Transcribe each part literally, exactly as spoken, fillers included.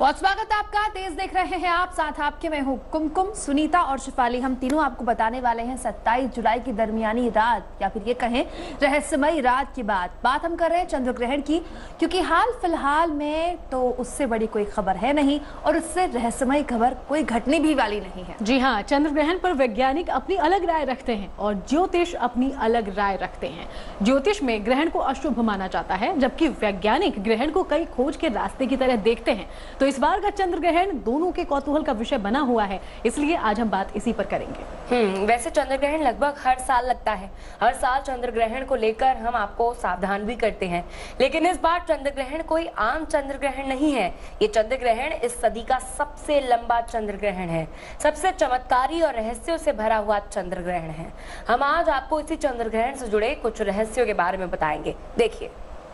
बहुत स्वागत है आपका। तेज देख रहे हैं आप, साथ आपके मैं हूँ कुमकुम, सुनीता और शिफाली। हम तीनों आपको बताने वाले हैं सत्ताईस जुलाई की दरमियानी रात या फिर ये कहें रहस्यमयी रात की बात। बात हम कर रहे हैं चंद्र ग्रहण की, क्योंकि हाल फिलहाल में तो उससे बड़ी कोई खबर है नहीं और उससे रहस्यमयी खबर कोई घटने भी वाली नहीं है। जी हाँ, चंद्र ग्रहण पर वैज्ञानिक अपनी अलग राय रखते हैं और ज्योतिष अपनी अलग राय रखते हैं। ज्योतिष में ग्रहण को अशुभ माना जाता है, जबकि वैज्ञानिक ग्रहण को कई खोज के रास्ते की तरह देखते हैं। तो इस बार का चंद्र ग्रहण दोनों के कौतूहल का विषय बना हुआ है, इसलिए आज हम बात इसी पर करेंगे। हम्म वैसे चंद्र ग्रहण लगभग हर साल लगता है। हर साल चंद्र ग्रहण को लेकर हम आपको सावधान भी करते हैं, लेकिन इस बार चंद्र ग्रहण कोई आम चंद्र ग्रहण नहीं है। ये चंद्र ग्रहण इस सदी का सबसे लंबा चंद्र ग्रहण है, सबसे चमत्कारी और रहस्यों से भरा हुआ चंद्र ग्रहण है। हम आज आपको इसी चंद्र ग्रहण से जुड़े कुछ रहस्यों के बारे में बताएंगे। देखिए,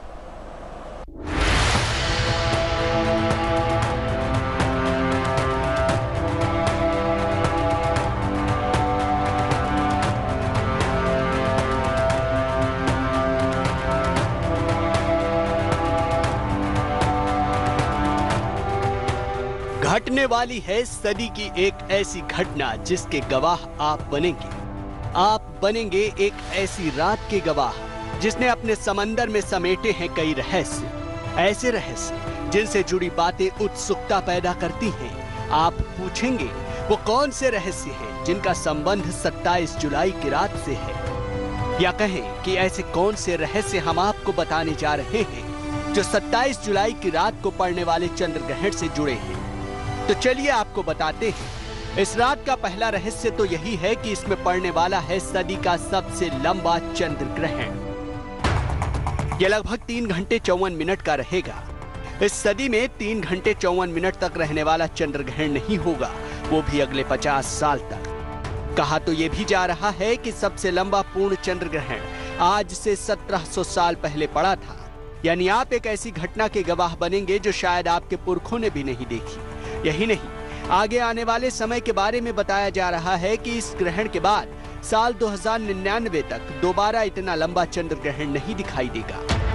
घटने वाली है सदी की एक ऐसी घटना जिसके गवाह आप बनेंगे। आप बनेंगे एक ऐसी रात के गवाह जिसने अपने समंदर में समेटे हैं कई रहस्य, ऐसे रहस्य जिनसे जुड़ी बातें उत्सुकता पैदा करती हैं। आप पूछेंगे वो कौन से रहस्य हैं जिनका संबंध सत्ताईस जुलाई की रात से है, या कहें कि ऐसे कौन से रहस्य हम आपको बताने जा रहे हैं जो सत्ताईस जुलाई की रात को पड़ने वाले चंद्र ग्रहण से जुड़े हैं। तो चलिए आपको बताते हैं। इस रात का पहला रहस्य तो यही है कि इसमें पड़ने वाला है सदी का सबसे लंबा चंद्र ग्रहण। यह लगभग तीन घंटे चौवन मिनट का रहेगा। इस सदी में तीन घंटे चौवन मिनट तक रहने वाला चंद्र ग्रहण नहीं होगा, वो भी अगले पचास साल तक। कहा तो यह भी जा रहा है कि सबसे लंबा पूर्ण चंद्र ग्रहण आज से सत्रह सौ साल पहले पड़ा था। यानी आप एक ऐसी घटना के गवाह बनेंगे जो शायद आपके पुरखों ने भी नहीं देखी। यही नहीं, आगे आने वाले समय के बारे में बताया जा रहा है कि इस ग्रहण के बाद साल दो हज़ार निन्यानवे तक दोबारा इतना लंबा चंद्र ग्रहण नहीं दिखाई देगा।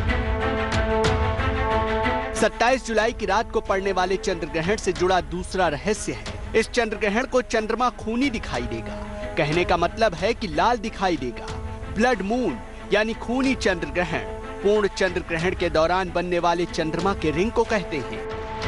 सत्ताईस जुलाई की रात को पड़ने वाले चंद्र ग्रहण से जुड़ा दूसरा रहस्य है, इस चंद्र ग्रहण को चंद्रमा खूनी दिखाई देगा। कहने का मतलब है कि लाल दिखाई देगा। ब्लड मून यानी खूनी चंद्र ग्रहण पूर्ण चंद्र ग्रहण के दौरान बनने वाले चंद्रमा के रिंग को कहते हैं।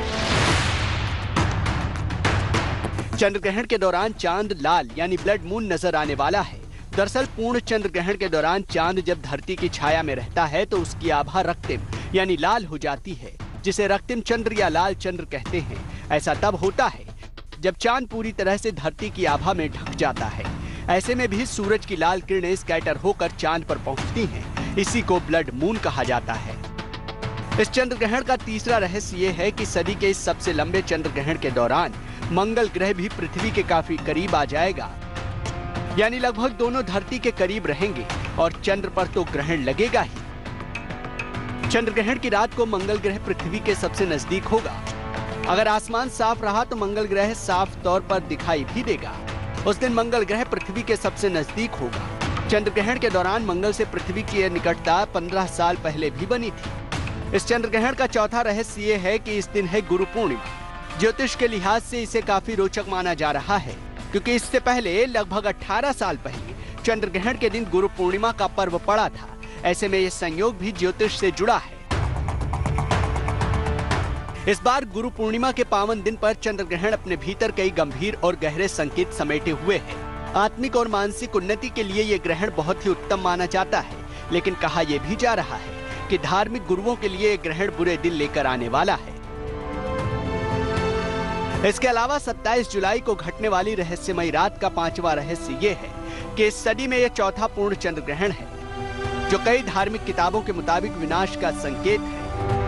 चंद्र ग्रहण के दौरान चांद लाल यानी ब्लड मून नजर आने वाला है। दरअसल पूर्ण चंद्र ग्रहण के दौरान चांद जब धरती की छाया में रहता है तो उसकी आभा रक्तिम यानी लाल हो जाती है, जिसे रक्तिम चंद्र या लाल चंद्र कहते हैं। ऐसा तब होता है जब चांद पूरी तरह से धरती की आभा में ढक जाता है। ऐसे में भी सूरज की लाल किरणें स्कैटर होकर चांद पर पहुंचती हैं। इसी को ब्लड मून कहा जाता है। इस चंद्र ग्रहण का तीसरा रहस्य ये है कि सदी के इस सबसे लंबे चंद्र ग्रहण के दौरान मंगल ग्रह भी पृथ्वी के काफी करीब आ जाएगा। यानी लगभग दोनों धरती के करीब रहेंगे और चंद्र पर तो ग्रहण लगेगा ही। चंद्र ग्रहण की रात को मंगल ग्रह पृथ्वी के सबसे नजदीक होगा। अगर आसमान साफ रहा तो मंगल ग्रह साफ तौर पर दिखाई भी देगा। उस दिन मंगल ग्रह पृथ्वी के सबसे नजदीक होगा। चंद्र ग्रहण के दौरान मंगल से पृथ्वी की निकटता पंद्रह साल पहले भी बनी थी। इस चंद्र ग्रहण का चौथा रहस्य ये है कि इस दिन है गुरु पूर्णिमा। ज्योतिष के लिहाज से इसे काफी रोचक माना जा रहा है, क्योंकि इससे पहले लगभग अठारह साल पहले चंद्र ग्रहण के दिन गुरु पूर्णिमा का पर्व पड़ा था। ऐसे में यह संयोग भी ज्योतिष से जुड़ा है। इस बार गुरु पूर्णिमा के पावन दिन पर चंद्र ग्रहण अपने भीतर कई गंभीर और गहरे संकेत समेटे हुए है। आत्मिक और मानसिक उन्नति के लिए यह ग्रहण बहुत ही उत्तम माना जाता है, लेकिन कहा यह भी जा रहा है कि धार्मिक गुरुओं के लिए यह ग्रहण बुरे दिन लेकर आने वाला है। इसके अलावा सत्ताईस जुलाई को घटने वाली रहस्यमयी रात का पांचवा रहस्य ये है कि इस सदी में यह चौथा पूर्ण चंद्र ग्रहण है, जो कई धार्मिक किताबों के मुताबिक विनाश का संकेत है।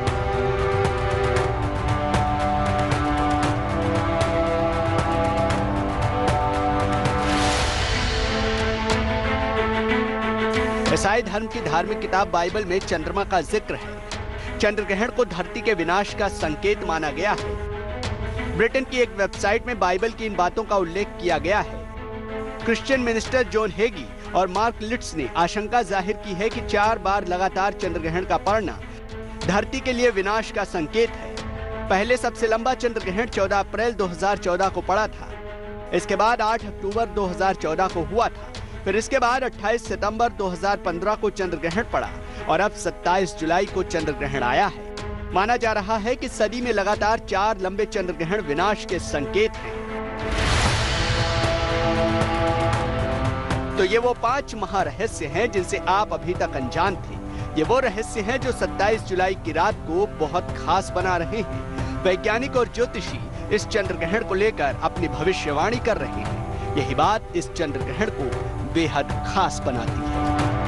ईसाई धर्म की धार्मिक किताब बाइबल में चंद्रमा का जिक्र है। चंद्र ग्रहण को धरती के विनाश का संकेत माना गया है। ब्रिटेन की एक वेबसाइट में बाइबल की इन बातों का उल्लेख किया गया है। क्रिश्चियन मिनिस्टर जॉन हेगी और मार्क लिट्स ने आशंका जाहिर की है कि चार बार लगातार चंद्र ग्रहण का पड़ना धरती के लिए विनाश का संकेत है। पहले सबसे लंबा चंद्र ग्रहण चौदह अप्रैल दो हज़ार चौदह को पड़ा था। इसके बाद आठ अक्टूबर दो हज़ार चौदह को हुआ था। फिर इसके बाद अट्ठाईस सितंबर दो हज़ार पंद्रह को चंद्र ग्रहण पड़ा और अब सत्ताईस जुलाई को चंद्र ग्रहण आया है। माना जा रहा है कि सदी में लगातार चार लंबे चंद्र ग्रहण विनाश के संकेत हैं। तो ये वो पांच महारहस्य हैं जिनसे आप अभी तक अनजान थे। ये वो रहस्य हैं जो सत्ताईस जुलाई की रात को बहुत खास बना रहे हैं। वैज्ञानिक और ज्योतिषी इस चंद्र ग्रहण को लेकर अपनी भविष्यवाणी कर रहे हैं। यही बात इस चंद्र ग्रहण को बेहद खास बनाती है।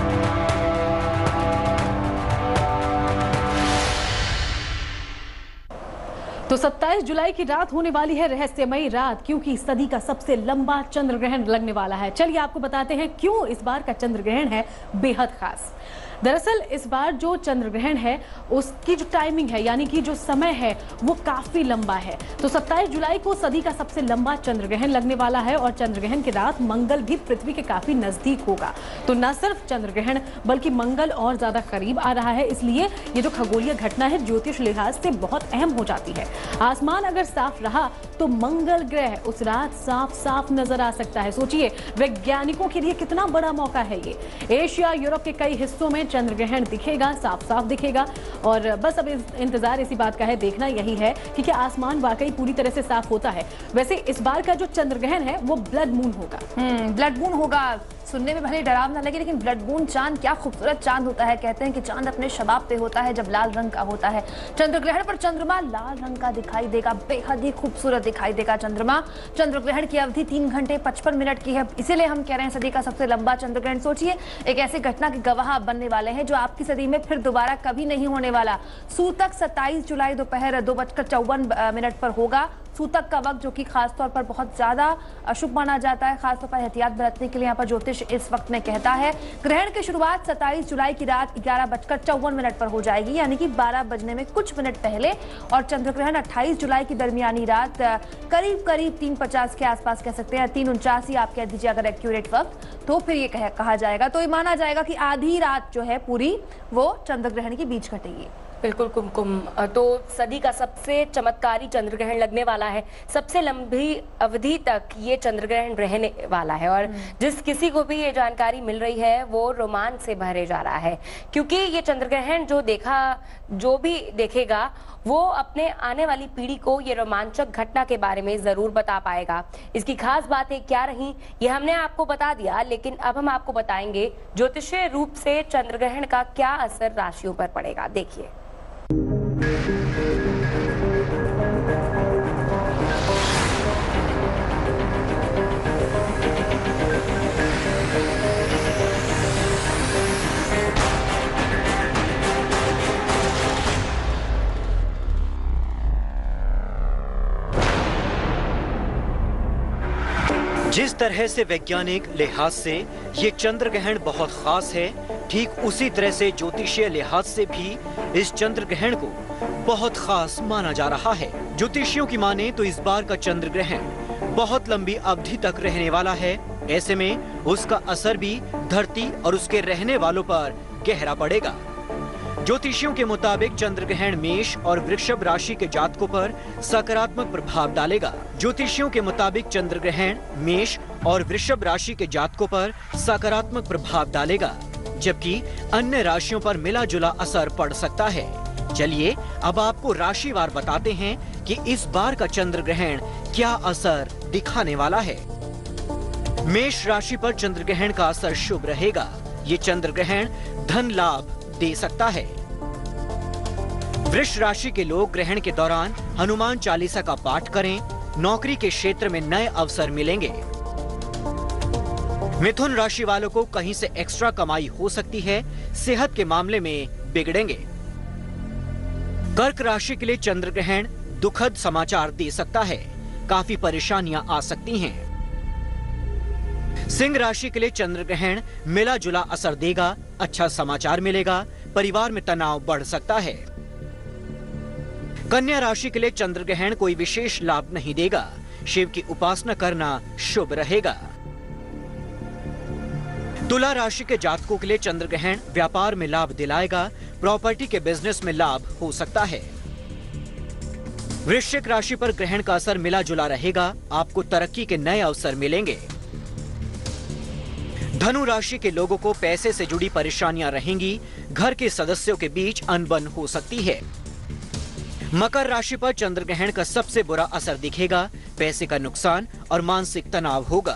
तो सत्ताईस जुलाई की रात होने वाली है रहस्यमयी रात, क्योंकि सदी का सबसे लंबा चंद्र ग्रहण लगने वाला है। चलिए आपको बताते हैं क्यों इस बार का चंद्र ग्रहण है बेहद खास। दरअसल इस बार जो चंद्र ग्रहण है उसकी जो टाइमिंग है, यानी कि जो समय है वो काफी लंबा है। तो सत्ताईस जुलाई को सदी का सबसे लंबा चंद्र ग्रहण लगने वाला है और चंद्र ग्रहण की रात मंगल भी पृथ्वी के काफी नजदीक होगा। तो न सिर्फ चंद्र ग्रहण बल्कि मंगल और ज्यादा करीब आ रहा है, इसलिए ये जो खगोलीय घटना है ज्योतिष लिहाज से बहुत अहम हो जाती है। आसमान अगर साफ रहा तो मंगल ग्रह उस रात साफ साफ नजर आ सकता है। सोचिए वैज्ञानिकों के लिए कितना बड़ा मौका है ये। एशिया, यूरोप के कई हिस्सों में चंद्र ग्रहण दिखेगा, साफ साफ दिखेगा और बस अब इंतजार इसी बात का है, देखना यही है कि क्या आसमान वाकई पूरी तरह से साफ होता है। वैसे इस बार का जो चंद्र ग्रहण है वो ब्लड मून होगा। हम्म ब्लड मून होगा। सुनने में भले डरावना लगे लेकिन ब्लड मून चांद क्या खूबसूरत चांद होता है। कहते हैं कि चांद अपने शबाब पे होता है जब लाल रंग का होता है। चंद्र ग्रहण पर चंद्रमा लाल रंग का दिखाई देगा, बेहद ही खूबसूरत दिखाई देगा चंद्रमा। चंद्र ग्रहण की अवधि तीन घंटे पचपन मिनट की है, इसीलिए हम कह रहे हैं सदी का सबसे लंबा चंद्र ग्रहण। सोचिए एक ऐसी घटना के गवाह बनने वाले हैं जो आपकी सदी में फिर दोबारा कभी नहीं होने वाला। सूतक सत्ताईस जुलाई दोपहर दो बजकर चौवन मिनट पर होगा। सूतक का वक्त जो कि खासतौर पर बहुत ज्यादा अशुभ माना जाता है, खासतौर पर एहतियात बरतने के लिए यहाँ पर ज्योतिष इस वक्त में कहता है। ग्रहण की शुरुआत सत्ताईस जुलाई की रात ग्यारह बजकर चौवन मिनट पर हो जाएगी, यानी कि बारह बजने में कुछ मिनट पहले। और चंद्र ग्रहण अट्ठाईस जुलाई की दरमियानी रात करीब करीब तीन पचास के आसपास कह सकते हैं, तीन उनचास ही आप कह दीजिए अगर एक्यूरेट वक्त, तो फिर ये कह, कहा जाएगा तो ये माना जाएगा कि आधी रात जो है पूरी वो चंद्र ग्रहण के बीच कटेगी। बिल्कुल कुमकुम, तो सदी का सबसे चमत्कारी चंद्र ग्रहण लगने वाला है। सबसे लंबी अवधि तक ये चंद्र ग्रहण रहने वाला है और जिस किसी को भी ये जानकारी मिल रही है वो रोमांच से भरे जा रहा है, क्योंकि ये चंद्र ग्रहण जो देखा जो भी देखेगा वो अपने आने वाली पीढ़ी को ये रोमांचक घटना के बारे में जरूर बता पाएगा। इसकी खास बातें क्या रही ये हमने आपको बता दिया, लेकिन अब हम आपको बताएंगे ज्योतिषीय रूप से चंद्र ग्रहण का क्या असर राशियों पर पड़ेगा। देखिए जिस तरह से वैज्ञानिक लिहाज से ये चंद्र ग्रहण बहुत खास है, ठीक उसी तरह से ज्योतिषीय लिहाज से भी इस चंद्र ग्रहण को बहुत खास माना जा रहा है। ज्योतिषियों की माने तो इस बार का चंद्र ग्रहण बहुत लंबी अवधि तक रहने वाला है। ऐसे में उसका असर भी धरती और उसके रहने वालों पर गहरा पड़ेगा। ज्योतिषियों के मुताबिक चंद्र ग्रहण मेष और वृषभ राशि के जातकों पर सकारात्मक प्रभाव डालेगा। ज्योतिषियों के मुताबिक चंद्र ग्रहण मेष और वृषभ राशि के जातकों पर सकारात्मक प्रभाव डालेगा, जबकि अन्य राशियों पर मिला जुला असर पड़ सकता है। चलिए अब आपको राशिवार बताते हैं कि इस बार का चंद्र ग्रहण क्या असर दिखाने वाला है। मेष राशि पर चंद्र ग्रहण का असर शुभ रहेगा। ये चंद्र ग्रहण धन लाभ दे सकता है। वृष राशि के लोग ग्रहण के दौरान हनुमान चालीसा का पाठ करें, नौकरी के क्षेत्र में नए अवसर मिलेंगे। मिथुन राशि वालों को कहीं से एक्स्ट्रा कमाई हो सकती है, सेहत के मामले में बिगड़ेंगे। कर्क राशि के लिए चंद्र ग्रहण दुखद समाचार दे सकता है, काफी परेशानियां आ सकती हैं। सिंह राशि के लिए चंद्र ग्रहण मिला जुला असर देगा, अच्छा समाचार मिलेगा, परिवार में तनाव बढ़ सकता है। कन्या राशि के लिए चंद्र ग्रहण कोई विशेष लाभ नहीं देगा, शिव की उपासना करना शुभ रहेगा। तुला राशि के जातकों के लिए चंद्र ग्रहण व्यापार में लाभ दिलाएगा, प्रॉपर्टी के बिजनेस में लाभ हो सकता है। वृश्चिक राशि पर ग्रहण का असर मिला जुला रहेगा, आपको तरक्की के नए अवसर मिलेंगे। धनु राशि के लोगों को पैसे से जुड़ी परेशानियां रहेंगी, घर के सदस्यों के बीच अनबन हो सकती है। मकर राशि पर चंद्र ग्रहण का सबसे बुरा असर दिखेगा, पैसे का नुकसान और मानसिक तनाव होगा।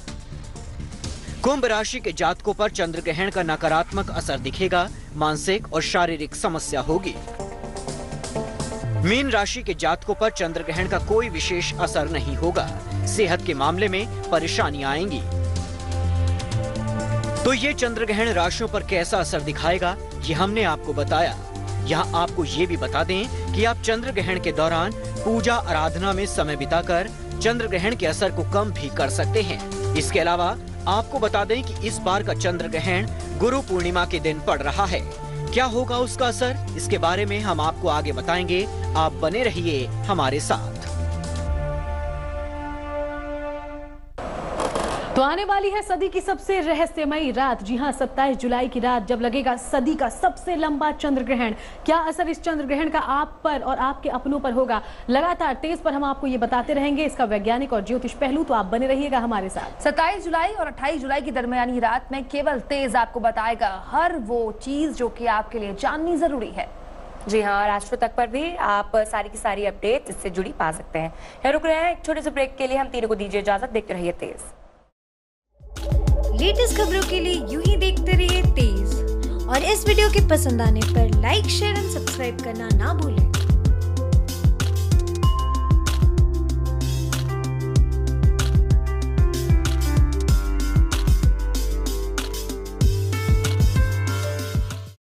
कुंभ राशि के जातकों पर चंद्र ग्रहण का नकारात्मक असर दिखेगा, मानसिक और शारीरिक समस्या होगी। मीन राशि के जातकों पर चंद्र ग्रहण का कोई विशेष असर नहीं होगा, सेहत के मामले में परेशानियां आएंगी। तो ये चंद्र ग्रहण राशियों पर कैसा असर दिखाएगा, ये हमने आपको बताया। यहाँ आपको ये भी बता दें कि आप चंद्र ग्रहण के दौरान पूजा आराधना में समय बिताकर चंद्र ग्रहण के असर को कम भी कर सकते हैं। इसके अलावा आपको बता दें कि इस बार का चंद्र ग्रहण गुरु पूर्णिमा के दिन पड़ रहा है। क्या होगा उसका असर, इसके बारे में हम आपको आगे बताएंगे। आप बने रहिए हमारे साथ। तो आने वाली है सदी की सबसे रहस्यमयी रात। जी हां, सत्ताईस जुलाई की रात जब लगेगा सदी का सबसे लंबा चंद्र ग्रहण। क्या असर इस चंद्र ग्रहण का आप पर और आपके अपनों पर होगा, लगातार तेज पर हम आपको ये बताते रहेंगे, इसका वैज्ञानिक और ज्योतिष पहलू। तो आप बने रहिएगा हमारे साथ। सत्ताईस जुलाई और अट्ठाईस जुलाई की दरमियानी रात में केवल तेज आपको बताएगा हर वो चीज जो कि आपके लिए जाननी जरूरी है। जी हाँ, और राष्ट्र तक पर भी आप सारी की सारी अपडेट इससे जुड़ी पा सकते हैं। यहाँ रुक रहे हैं एक छोटे से ब्रेक के लिए, हम तीनों को दीजिए इजाजत। देखते रहिए तेज। लेटेस्ट खबरों के लिए यूं ही देखते रहिए तेज, और इस वीडियो के पसंद आने पर लाइक, शेयर एंड सब्सक्राइब करना ना भूलें।